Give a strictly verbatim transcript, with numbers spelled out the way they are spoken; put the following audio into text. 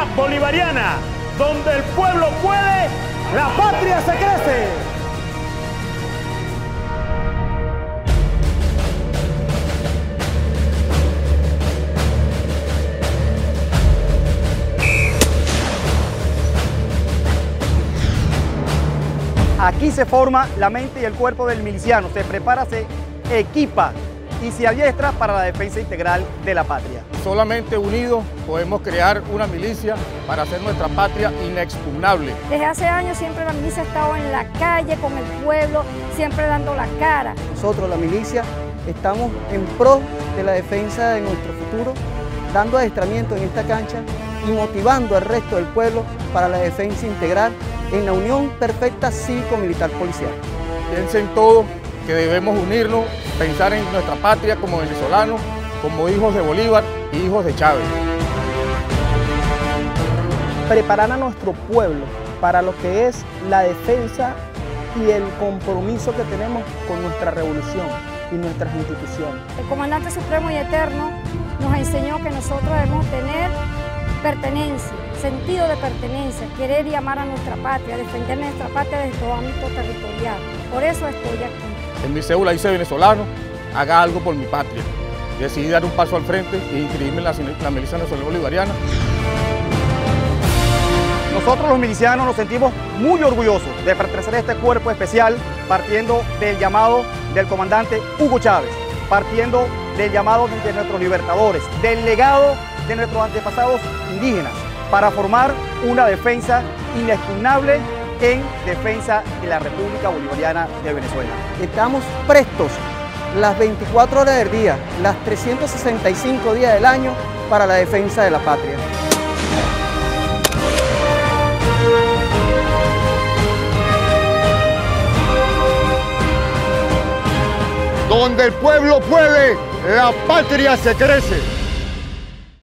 Bolivariana, donde el pueblo puede, la patria se crece. Aquí se forma la mente y el cuerpo del miliciano, se prepara, se equipa y se adiestra para la defensa integral de la patria. Solamente unidos podemos crear una milicia para hacer nuestra patria inexpugnable. Desde hace años siempre la milicia ha estado en la calle con el pueblo, siempre dando la cara. Nosotros, la milicia, estamos en pro de la defensa de nuestro futuro, dando adiestramiento en esta cancha y motivando al resto del pueblo para la defensa integral en la unión perfecta cívico-militar policial. Piensen todos que debemos unirnos, pensar en nuestra patria como venezolanos, como hijos de Bolívar y hijos de Chávez. Preparar a nuestro pueblo para lo que es la defensa y el compromiso que tenemos con nuestra revolución y nuestras instituciones. El Comandante Supremo y Eterno nos enseñó que nosotros debemos tener pertenencia, sentido de pertenencia, querer y amar a nuestra patria, defender nuestra patria desde todo ámbito territorial. Por eso estoy aquí. En mi cédula dice venezolano, haga algo por mi patria. Decidí dar un paso al frente e inscribirme en la, la milicia nacional bolivariana. Nosotros los milicianos nos sentimos muy orgullosos de pertenecer a este cuerpo especial, partiendo del llamado del comandante Hugo Chávez, partiendo del llamado de nuestros libertadores, del legado de nuestros antepasados indígenas, para formar una defensa inexpugnable en defensa de la República Bolivariana de Venezuela. Estamos prestos las veinticuatro horas del día, las trescientos sesenta y cinco días del año para la defensa de la patria. Donde el pueblo puede, la patria se crece.